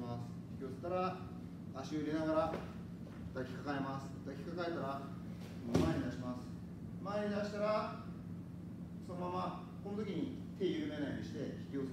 ます。引き寄せたら足を入れながら抱きかかえます。抱きかかえたら前に出します。前に出したらそのままこの時に手緩めないようにして引き寄